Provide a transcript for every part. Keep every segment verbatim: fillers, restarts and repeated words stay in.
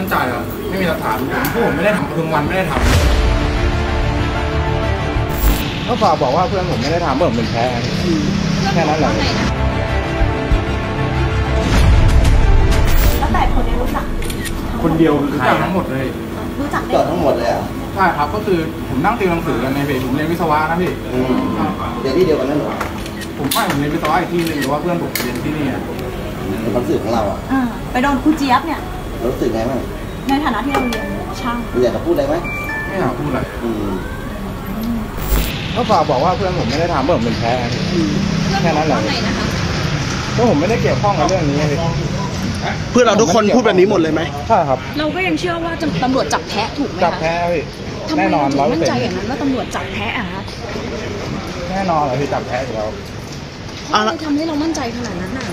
มั่นใจอ่ะไม่มีหลักฐานผมพวกผมไม่ได้ทำปทุมวันไม่ได้ทำก็ฝากบอกว่าเพื่อนผมไม่ได้ทำเพื่อนผมเป็นแพ้แค่นั้นแหละแล้วแต่คนนี้รู้จักคนเดียวรู้จักทั้งหมดเลยรู้จักได้ทั้งหมดเลยอ่ะใช่ครับก็คือผมนั่งติวหนังสือกันในเพจผมเรียนวิศวะนะพี่เรียนที่เดียวกันนั่นหรอผมไม่ผมเรียนวิศวะอีกที่หนึ่งหรือว่าเพื่อนผมเรียนที่นี่อ่ะความรู้สึกของเราอ่ะไปโดนครูเจี๊ยบเนี่ยรู้สึกไงบ้างในฐานะที่เราเรียนช่างอยากจะพูดอะไรไหมไม่อยากพูดอะไรก็ฝากบอกว่าเพื่อนผมไม่ได้ทำเพื่อนผมเป็นแพ้แค่นั้นแหละก็ผมไม่ได้เกี่ยวข้องกับเรื่องนี้เพื่อนเราทุกคนพูดแบบนี้หมดเลยไหมใช่ครับเราก็ยังเชื่อว่าตำรวจจับแพ้ถูกไหมคะจับแพ้พี่แน่นอนร้อยเปอร์เซ็นต์มั่นใจอย่างนั้นว่าตำรวจจับแพ้อะคะแน่นอนเลยที่จับแพ้อยู่แล้วอะไรทำให้เรามั่นใจขนาดนั้นน่ะ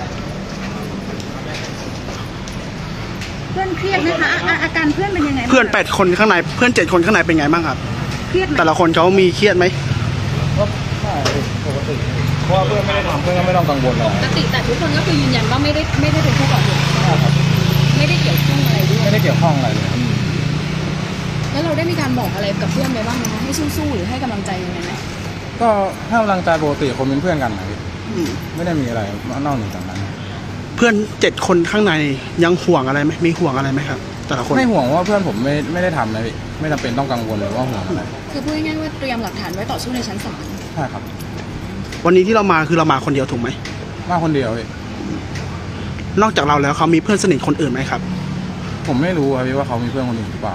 เพื่อนเครียดไหมคะอาการเพื่อนเป็นยังไงเพื่อนแปดคนข้างในเพื่อนเจ็ดคนข้างในเป็นไงบ้างครับเครียดแต่ละคนเขามีเครียดไหมก็ใช่ปกติเพราะว่าเพื่อนไม่ได้ทำเพื่อนก็ไม่ต้องกังวลหรอกปกติแต่ทุกคนก็คือยืนยันว่าไม่ได้ไม่ได้เป็นผู้ก่อเหตุไม่ได้เกี่ยวข้องอะไรด้วยไม่ได้เกี่ยวข้องอะไรเลยแล้วเราได้มีการบอกอะไรกับเพื่อนไปบ้างไหมคะให้สู้ๆหรือให้กำลังใจยังไงไหมก็ให้กำลังใจปกติคนเป็นเพื่อนกันนะไม่ได้มีอะไรนอกจากนั้นเพื่อนเจ็ดคนข้างในยังห่วงอะไรไหมมีห่วงอะไรไหมครับแต่ละคนไม่ห่วงว่าเพื่อนผมไม่ไม่ได้ทำนะพี่ไม่จำเป็นต้องกังวลหรือว่าห่วงอะไรคือพูดง่ายๆว่าเตรียมหลักฐานไว้ต่อสู้ในชั้นศาลใช่ครับวันนี้ที่เรามาคือเรามาคนเดียวถูกไหมมาคนเดียวพี่นอกจากเราแล้วเขามีเพื่อนสนิทคนอื่นไหมครับผมไม่รู้ครับพี่ว่าเขามีเพื่อนคนอื่นหรือเปล่า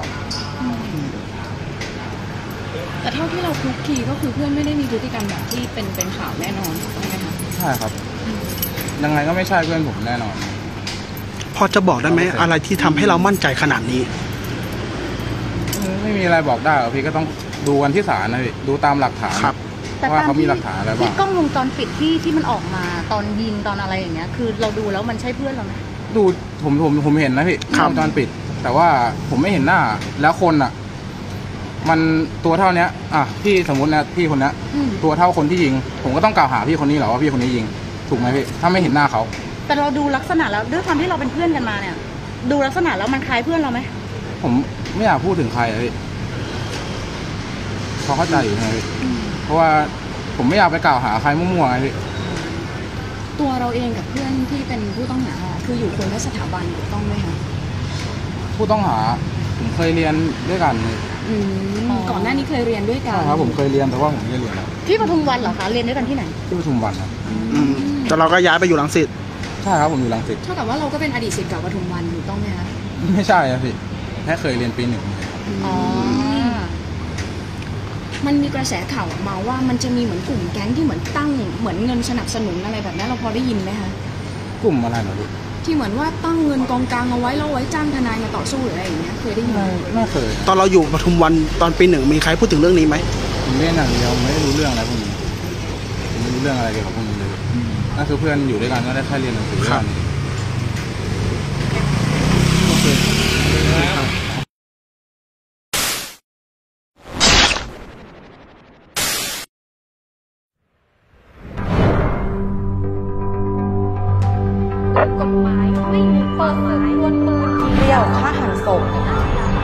แต่เท่าที่เราคลุกคลีก็คือเพื่อนไม่ได้มีพฤติกรรมแบบที่เป็นเป็นข่าวแน่นอนใช่ไหมคะใช่ครับยังไงก็ไม่ใช่เพื่อนผมแน่นอนพอจะบอกได้ไหมอะไรที่ทำให้เรามั่นใจขนาดนี้ไม่มีอะไรบอกได้หรอกพี่ก็ต้องดูกันที่ศาลนะพี่ดูตามหลักฐานครับว่าเขามีหลักฐานอะไรบ้างที่กล้องวงจรปิดที่ที่มันออกมาตอนยิงตอนอะไรอย่างเงี้ยคือเราดูแล้วมันใช่เพื่อนเราไหมดูผมผมผมเห็นนะพี่กล้องวงจรปิดแต่ว่าผมไม่เห็นหน้าแล้วคนอ่ะมันตัวเท่านี้อ่ะพี่สมมตินะพี่คนนี้ตัวเท่าคนที่ยิงผมก็ต้องกล่าวหาพี่คนนี้เหรอว่าพี่คนนี้ยิงถูกไหมพี่ถ้าไม่เห็นหน้าเขาแต่เราดูลักษณะแล้วด้วยความที่เราเป็นเพื่อนกันมาเนี่ยดูลักษณะแล้วมันคล้ายเพื่อนเราไหมผมไม่อยากพูดถึงใครเลยเขาเข้าใจอยู่ไงเพราะว่าผมไม่อยากไปกล่าวหาใครมั่วๆไงพี่ตัวเราเองกับเพื่อนที่เป็นผู้ต้องหาคืออยู่คนละสถาบันถูกต้องไหมคะผู้ต้องหาผมเคยเรียนด้วยกันก่อนหน้านี้เคยเรียนด้วยกันครับผมเคยเรียนแต่ว่าผมไม่ได้เรียนแล้วที่ปทุมวันเหรอคะเรียนด้วยกันที่ไหนที่ปทุมวันครับแต่เราก็ย้ายไปอยู่รังสิตใช่ครับผมอยู่รังสิตเท่ากับว่าเราก็เป็นอดีตศิษย์เก่าปทุมวันถูกต้องไหมคะไม่ใช่ครับพี่แค่เคยเรียนปีหนึ่งอ๋อมันมีกระแสข่าวมาว่ามันจะมีเหมือนกลุ่มแก๊งที่เหมือนตั้งเหมือนเงินสนับสนุนอะไรแบบนี้เราพอได้ยินไหมคะกลุ่มอะไรเหรอพี่ที่เหมือนว่าตั้งเงินกองกลางเอาไว้แล้วไว้จ้างทนายมาต่อสู้หรืออะไรอย่างเงี้ยเคยได้ยินไหมไม่เคยตอนเราอยู่ปทุมวันตอนปีหนึ่งมีใครพูดถึงเรื่องนี้ไหมผมเรียนอย่างเดียวไม่ได้รู้เรื่องอะไรพวกนี้ผมไม่รู้เรื่องอะไรเกี่ยวกับพวกนี้เลยนั่นคือเพื่อนอยู่ด้วยกันก็ได้แค่เรียนหนังสือด้วยกันกฎหมายไม่มีเปิดเผยล้วนเปิดเดี่ยวฆ่าหันศพ